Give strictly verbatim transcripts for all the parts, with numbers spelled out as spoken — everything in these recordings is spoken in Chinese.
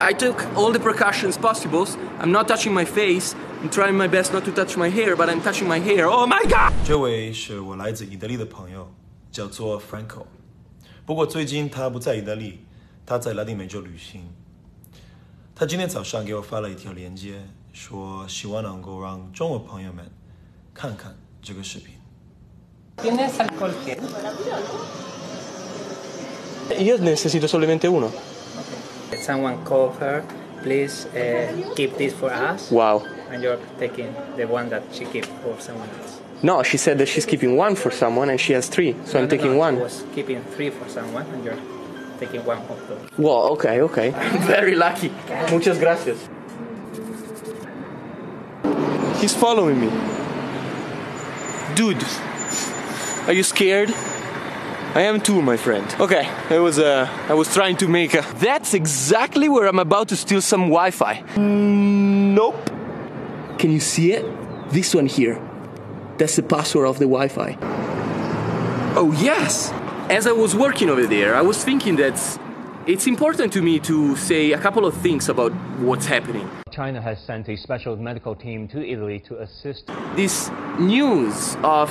I took all the precautions possible. I'm not touching my face. I'm trying my best not to touch my hair, but I'm touching my hair. Oh my god! 这位是我来自意大利的朋友，叫做 Franco。不过最近他不在意大利，他在拉丁美洲旅行。他今天早上给我发了一条链接，说希望能够让中国朋友们看看这个视频。 ¿Tienes alcohol qué? Io necesito solamente uno. Someone call her, please uh, keep this for us. Wow. And you're taking the one that she keep for someone else. No, she said that she's keeping one for someone and she has three, so no, I'm no, taking no, one. She was keeping three for someone and you're taking one of those. Well, okay, okay. I'm very lucky. Muchas gracias. He's following me. Dude, are you scared? I am too, my friend. Okay, I was uh, I was trying to make a... That's exactly where I'm about to steal some Wi-Fi. Mm, nope. Can you see it? This one here. That's the password of the Wi-Fi. Oh, yes! As I was working over there, I was thinking that it's important to me to say a couple of things about what's happening. China has sent a special medical team to Italy to assist. This news of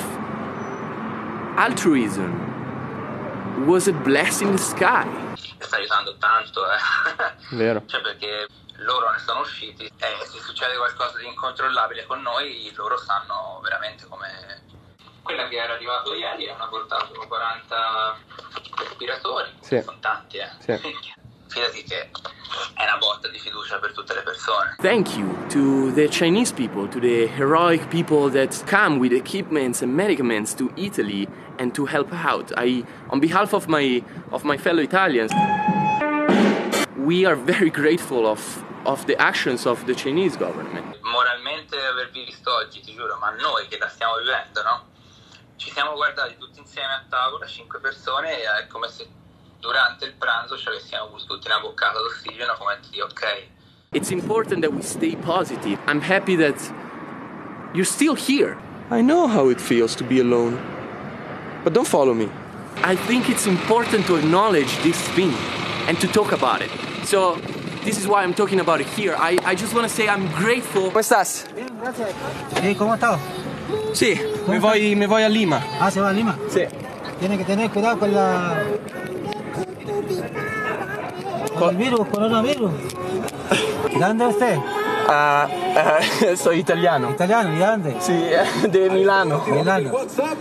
altruism was a blessing in the sky. Sta aiutando tanto, eh. Vero. Cioè perché loro ne sono usciti e se succede qualcosa di incontrollabile con noi, loro sanno veramente come... Quella che era arrivato ieri hanno portato quaranta respiratori, sì. Sono tanti, eh. Sì. Fidati che è una botta di fiducia per tutte le persone. Thank you to the Chinese people, to the heroic people that come with equipments and medicaments to Italy and to help out. I, on behalf of my of my fellow Italians, we are very grateful of of the actions of the Chinese government. Moralmente avervi visto oggi, ti giuro, ma noi che la stiamo vivendo, no? Ci siamo guardati tutti insieme a tavola, cinque persone, e è come se durante il pranzo ci avessimo avuto tutti una boccata d'ossigeno, come dire, ok. It's important that we stay positive. I'm happy that you're still here. I know how it feels to be alone. But don't follow me. I think it's important to acknowledge this thing and to talk about it. So this is why I'm talking about it here. I, I just want to say I'm grateful. ¿Cómo estás? Bien, gracias. ¿Y cómo estás? Sí, me voy, me voy a Lima. Ah, ¿se va a Lima? Sí. Tiene que tener cuidado con la... con el virus, coronavirus. ¿De dónde es usted? Ah, uh, soy italiano. ¿Italiano? ¿Y de dónde? Sí, de Milano. Milano.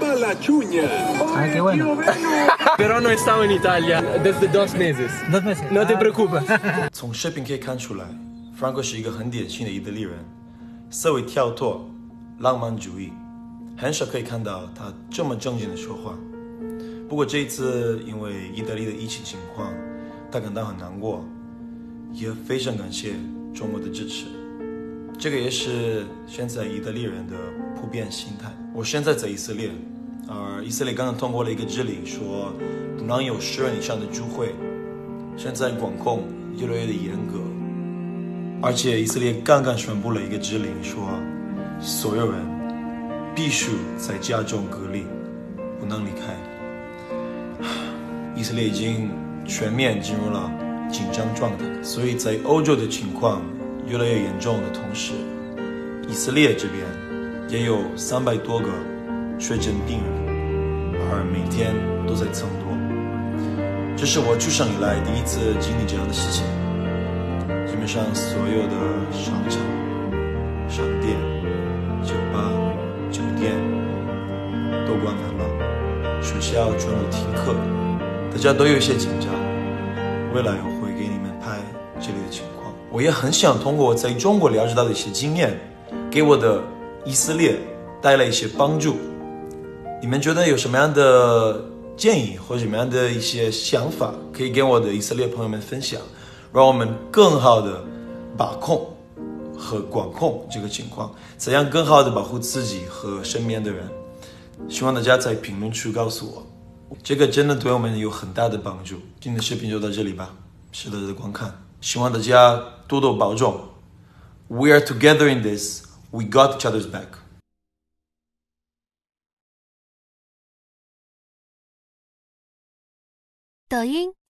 Ah, qué bueno. Pero no estaba en Italia desde dos meses. Dos meses. No te preocupes. 从视频可以看出来 ，Franco 是一个很典型的意大利人，思维跳脱，浪漫主义，很少可以看到他这么正经的说话。不过这一次，因为意大利的疫情情况，他感到很难过，也非常感谢中国的支持。这个也是现在意大利人的普遍心态。我现在在以色列，而以色列刚刚通过了一个指令，说不能有十人以上的聚会。现在管控越来越的严格，而且以色列刚刚宣布了一个指令，说所有人必须在家中隔离，不能离开。以色列已经全面进入了紧张状态，所以在欧洲的情况越来越严重的同时，以色列这边也有三百多个确诊病人，而每天都在增多。这是我出生以来第一次经历这样的事情。基本上所有的商场、商店、酒吧、酒店都关门了，学校全部停课，大家都有一些紧张。未来我会给你们拍这里的情况。我也很想通过我在中国了解到的一些经验，给我的以色列带来一些帮助。你们觉得有什么样的建议或者什么样的一些想法，可以跟我的以色列朋友们分享，让我们更好的把控和管控这个情况，怎样更好的保护自己和身边的人。希望大家在评论区告诉我，这个真的对我们有很大的帮助。今天的视频就到这里吧，谢谢大家的观看，希望大家多多保重。We are together in this. We got each other's back. 抖音。